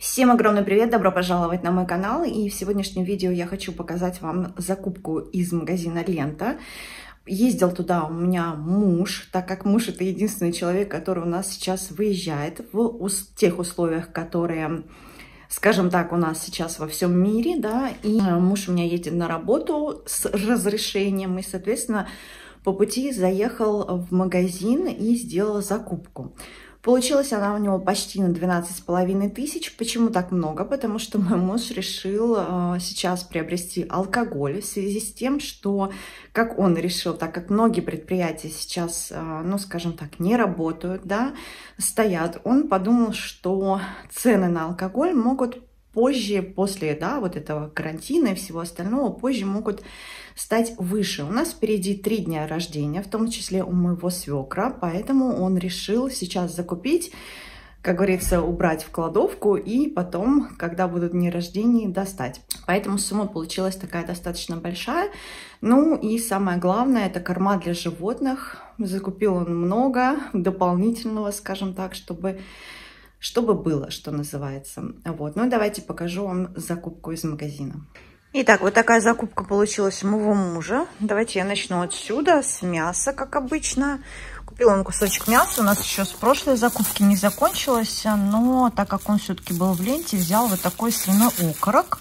Всем огромный привет, добро пожаловать на мой канал. И в сегодняшнем видео я хочу показать вам закупку из магазина Лента. Ездил туда у меня муж, так как муж — это единственный человек, который у нас сейчас выезжает в тех условиях, которые, скажем так, у нас сейчас во всем мире, да. И муж у меня едет на работу с разрешением, и, соответственно, по пути заехал в магазин и сделал закупку. Получилась она у него почти на 12,5 тысяч. Почему так много? Потому что мой муж решил сейчас приобрести алкоголь в связи с тем, что, как он решил, так как многие предприятия сейчас, ну, скажем так, не работают, да, стоят, он подумал, что цены на алкоголь могут позже, после, да, вот этого карантина и всего остального, позже могут стать выше. У нас впереди 3 дня рождения, в том числе у моего свекра, поэтому он решил сейчас закупить, как говорится, убрать в кладовку и потом, когда будут дни рождения, достать. Поэтому сумма получилась такая достаточно большая. Ну и самое главное, это корма для животных. Закупил он много дополнительного, скажем так, чтобы было, что называется. Вот. Ну, давайте покажу вам закупку из магазина. Итак, вот такая закупка получилась у моего мужа. Давайте я начну отсюда, с мяса, как обычно. Купил он кусочек мяса. У нас еще с прошлой закупки не закончилось, но так как он все-таки был в Ленте, взял вот такой свиной окорок.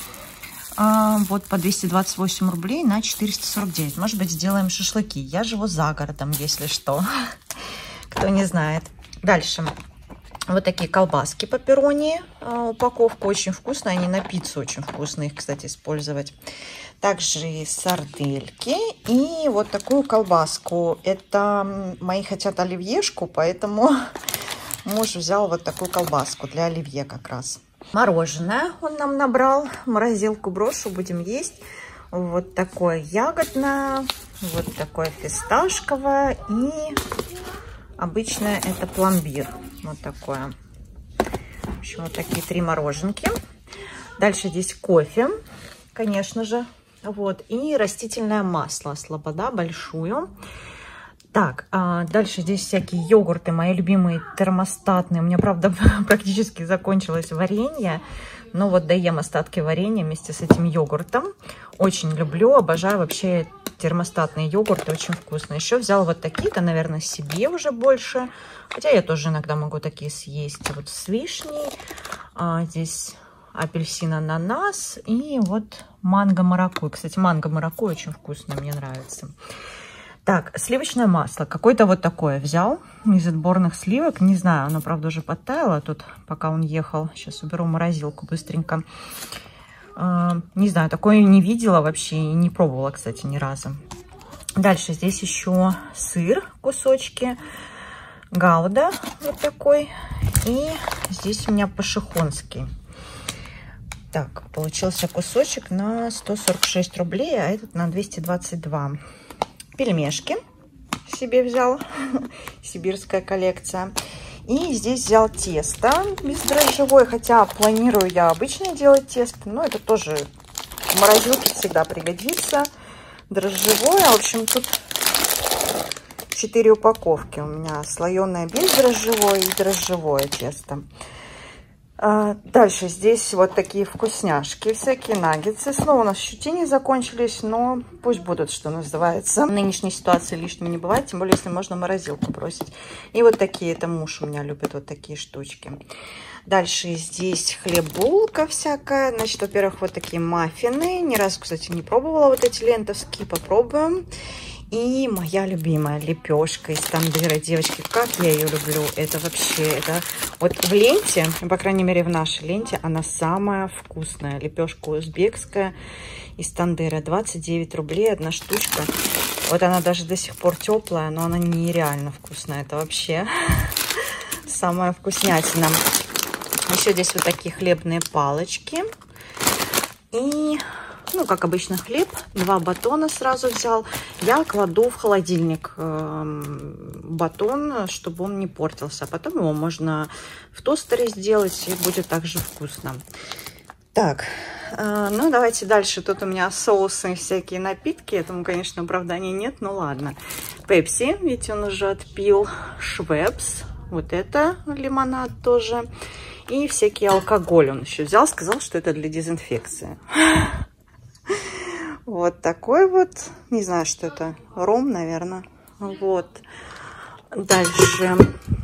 Вот по 228 рублей на 449. Может быть, сделаем шашлыки. Я живу за городом, если что. Кто не знает. Дальше. Вот такие колбаски пепперони, упаковка очень вкусная, они на пиццу очень вкусные, их, кстати, использовать. Также сардельки и вот такую колбаску. Это мои хотят оливьешку, поэтому муж взял вот такую колбаску для оливье как раз. Мороженое он нам набрал, в морозилку брошу, будем есть. Вот такое ягодное, вот такое фисташковое и обычное это пломбир. Вот такое. В общем, вот такие 3 мороженки. Дальше здесь кофе, конечно же. Вот. И растительное масло. Слобода большую. Так, дальше здесь всякие йогурты. Мои любимые термостатные. У меня, правда, практически закончилось варенье. Но вот доем остатки варенья вместе с этим йогуртом. Очень люблю, обожаю вообще термостатные йогурты, очень вкусные. Еще взял вот такие-то, наверное, себе уже больше. Хотя я тоже иногда могу такие съесть. Вот с вишней. Здесь апельсин, ананас. И вот манго маракуйя. Кстати, манго маракуйя очень вкусно, мне нравится. Так, сливочное масло. Какое-то вот такое взял из отборных сливок. Не знаю, оно, правда, уже подтаяло тут, пока он ехал. Сейчас уберу в морозилку быстренько. Не знаю, такое не видела вообще и не пробовала, кстати, ни разу. Дальше здесь еще сыр, кусочки. Гауда вот такой. И здесь у меня пашихонский. Так, получился кусочек на 146 рублей, а этот на 222. Пельмешки себе взял. Сибирская коллекция. И здесь взял тесто бездрожжевое, хотя планирую я обычно делать тесто, но это тоже в морозилке всегда пригодится. Дрожжевое, в общем, тут 4 упаковки у меня. Слоеное бездрожжевое и дрожжевое тесто. Дальше здесь вот такие вкусняшки, всякие наггетсы. Снова у нас еще тени закончились, но пусть будут, что называется. В нынешней ситуации лишнего не бывает, тем более, если можно морозилку бросить. И вот такие, это муж у меня любит вот такие штучки. Дальше здесь хлеб-булка всякая. Значит, во-первых, вот такие маффины. Ни разу, кстати, не пробовала вот эти лентовские, попробуем. И моя любимая лепешка из тандыра. Девочки, как я ее люблю. Это вообще, это вот в Ленте, по крайней мере в нашей Ленте, она самая вкусная. Лепешка узбекская из тандыра. 29 рублей одна штучка. Вот она даже до сих пор теплая, но она нереально вкусная. Это вообще самая вкуснятина. Еще здесь вот такие хлебные палочки. И... ну, как обычно, хлеб. 2 батона сразу взял. Я кладу в холодильник батон, чтобы он не портился. А потом его можно в тостере сделать, и будет также вкусно. Так, ну, давайте дальше. Тут у меня соусы, всякие напитки. Этому, конечно, оправдания нет, ну ладно. Пепси, ведь он уже отпил. Швепс. Вот это лимонад тоже. И всякий алкоголь он еще взял, сказал, что это для дезинфекции. Вот такой вот, не знаю, что это, ром, наверное. Вот. Дальше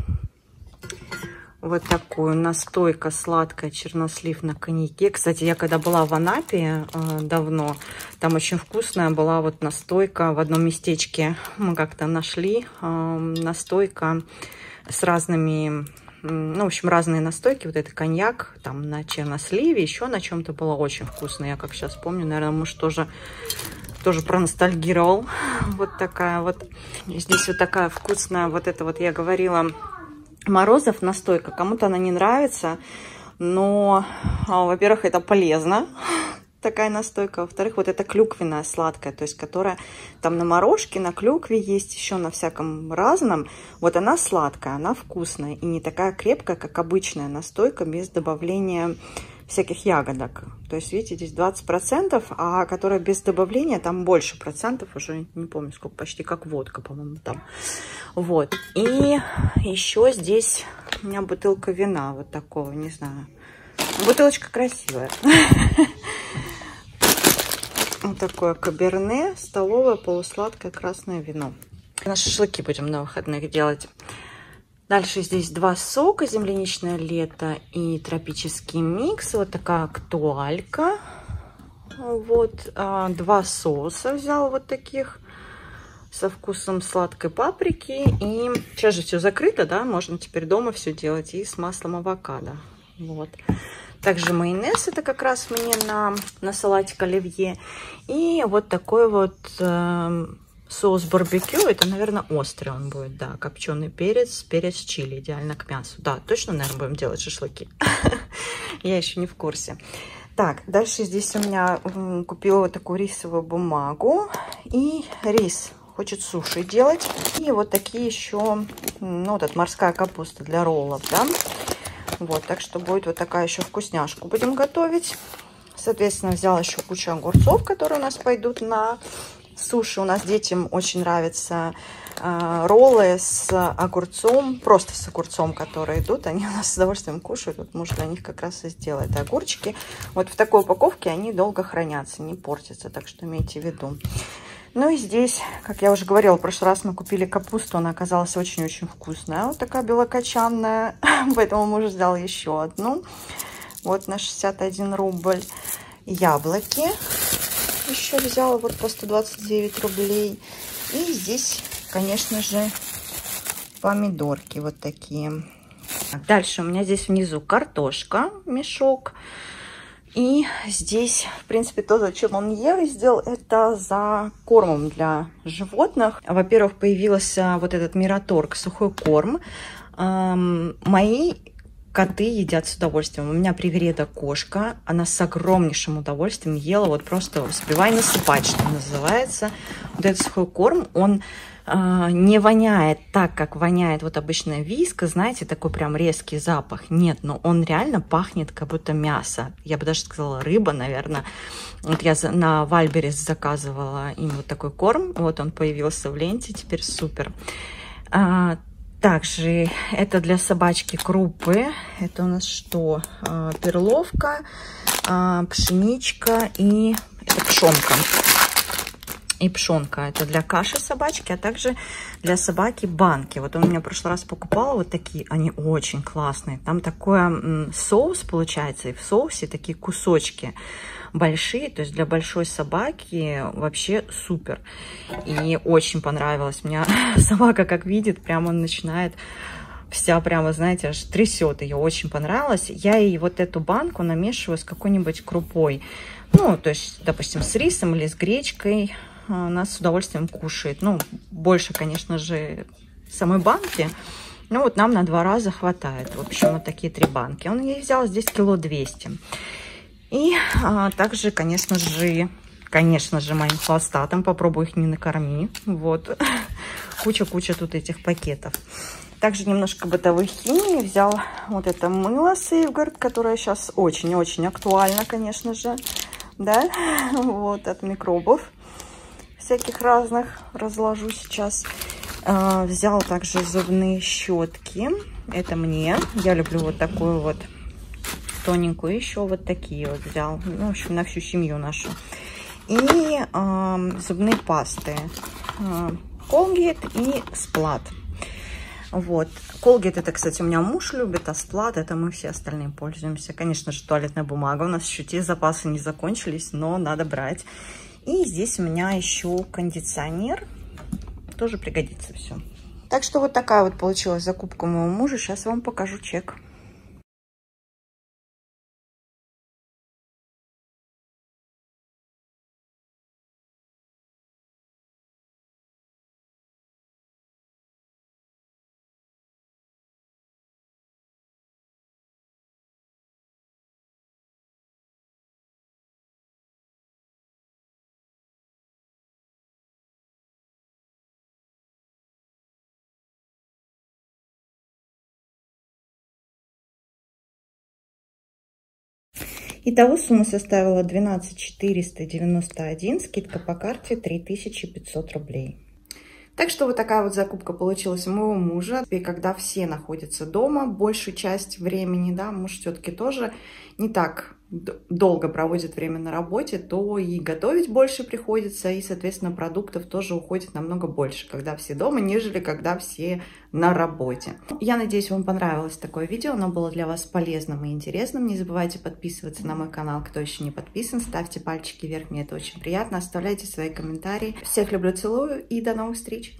вот такую настойка сладкая, чернослив на коньяке. Кстати, я когда была в Анапе давно, там очень вкусная была вот настойка в одном местечке. Мы как-то нашли настойка с разными, ну, в общем, разные настойки. Вот это коньяк, там на черносливе, еще на чем-то было очень вкусно. Я как сейчас помню, наверное, муж тоже проностальгировал. Вот такая вот. И здесь вот такая вкусная, вот это вот я говорила, Морозов настойка. Кому-то она не нравится, но, во-первых, это полезно, такая настойка. Во-вторых, вот это клюквенная сладкая, то есть которая там на морожке, на клюкве есть, еще на всяком разном. Вот она сладкая, она вкусная и не такая крепкая, как обычная настойка без добавления всяких ягодок. То есть, видите, здесь 20%, а которая без добавления, там больше процентов, уже не помню сколько, почти как водка, по-моему, там. Вот. И еще здесь у меня бутылка вина вот такого, не знаю. Бутылочка красивая. Вот такое каберне, столовое полусладкое красное вино. На шашлыки будем на выходных делать. Дальше здесь два сока, земляничное лето и тропический микс. Вот такая актуалька. Вот два соуса взяла вот таких со вкусом сладкой паприки. И сейчас же все закрыто, да, можно теперь дома все делать и с маслом авокадо. Вот. Также майонез, это как раз мне на салатик оливье. И вот такой вот соус барбекю, это, наверное, острый он будет, да, копченый перец, перец чили, идеально к мясу. Да, точно, наверное, будем делать шашлыки. Я еще не в курсе. Так, дальше здесь у меня купила вот такую рисовую бумагу и рис. Хочет суши делать. И вот такие еще, ну, вот эта морская капуста для роллов, да. Вот, так что будет вот такая еще вкусняшку будем готовить. Соответственно, взяла еще кучу огурцов, которые у нас пойдут на суши. У нас детям очень нравятся роллы с огурцом, просто с огурцом, которые идут. Они у нас с удовольствием кушают. Вот муж для них как раз и сделает огурчики. Вот в такой упаковке они долго хранятся, не портятся, так что имейте в виду. Ну и здесь, как я уже говорила, в прошлый раз мы купили капусту, она оказалась очень-очень вкусная. Вот такая белокочанная, поэтому муж взял еще одну. Вот на 61 рубль. Яблоки еще взяла вот по 129 рублей. И здесь, конечно же, помидорки вот такие. Дальше у меня здесь внизу картошка, мешок. И здесь, в принципе, то, зачем он ездил, это за кормом для животных. Во-первых, появился вот этот Мираторг, сухой корм. Мои коты едят с удовольствием. У меня привереда кошка, она с огромнейшим удовольствием ела, вот просто успевай насыпать, что называется. Вот этот сухой корм, он не воняет так, как воняет вот обычная виска, знаете, такой прям резкий запах. Нет, но он реально пахнет как будто мясо. Я бы даже сказала рыба, наверное. Вот я на Вальберес заказывала им вот такой корм. Вот он появился в ленте, теперь супер. Также это для собачки крупы. Это у нас что? Перловка, пшеничка и это пшенка. И пшенка. Это для каши собачки, а также для собаки Вот он у меня в прошлый раз покупала вот такие. Они очень классные. Там такой соус получается. И в соусе такие кусочки большие. То есть для большой собаки вообще супер. И очень понравилось. Меня собака как видит, прямо он начинает вся прямо, знаете, аж трясет. Ее очень понравилось. Я ей вот эту банку намешиваю с какой-нибудь крупой. Ну, то есть, допустим, с рисом или с гречкой. Она с удовольствием кушает. Ну, больше, конечно же, самой банки. Но вот нам на 2 раза хватает. В общем, вот такие 3 банки. Он ей взял здесь 200 кг. И также, конечно же, моим хвостатым. Попробую их не накорми. Вот. Куча тут этих пакетов. Также немножко бытовой химии. Взял вот это мыло Сейфгард, которое сейчас очень-очень актуально, конечно же. Да? Вот, от микробов всяких разных. Разложу сейчас. Взял также зубные щетки. Это мне. Я люблю вот такую вот тоненькую, еще вот такие вот взял. Ну, в общем, на всю семью нашу. И зубные пасты. Colgate и Splat. Вот. Colgate это, кстати, у меня муж любит, а Splat это мы все остальные пользуемся. Конечно же, туалетная бумага. У нас еще те запасы не закончились, но надо брать. И здесь у меня еще кондиционер. Тоже пригодится все. Так что вот такая вот получилась закупка моего мужа. Сейчас вам покажу чек. Итого сумма составила 12 491, скидка по карте 3500 рублей. Так что вот такая вот закупка получилась у моего мужа. И когда все находятся дома, большую часть времени, да, муж все-таки тоже не так долго проводит время на работе, то и готовить больше приходится, и, соответственно, продуктов тоже уходит намного больше, когда все дома, нежели когда все на работе. Я надеюсь, вам понравилось такое видео, оно было для вас полезным и интересным. Не забывайте подписываться на мой канал, кто еще не подписан, ставьте пальчики вверх, мне это очень приятно, оставляйте свои комментарии. Всех люблю, целую и до новых встреч!